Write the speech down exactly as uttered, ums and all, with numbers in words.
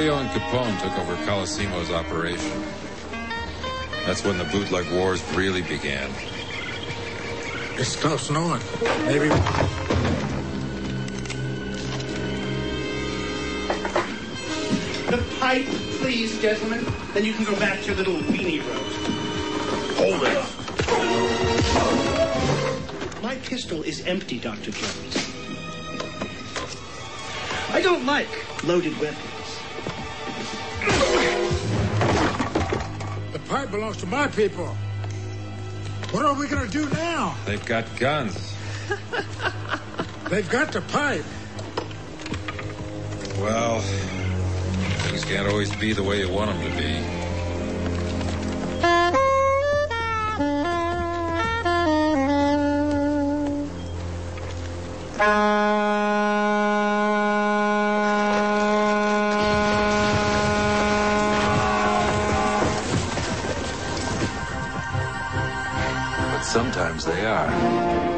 Mario and Capone took over Colosimo's operation. That's when the bootleg wars really began. It stopped snowing. Maybe... The pipe, please, gentlemen. Then you can go back to your little weenie roast. Hold it. My pistol is empty, Doctor Jones. I don't like loaded weapons. The pipe belongs to my people. What are we going to do now? They've got guns. They've got the pipe. Well, things can't always be the way you want them to be. Sometimes they are.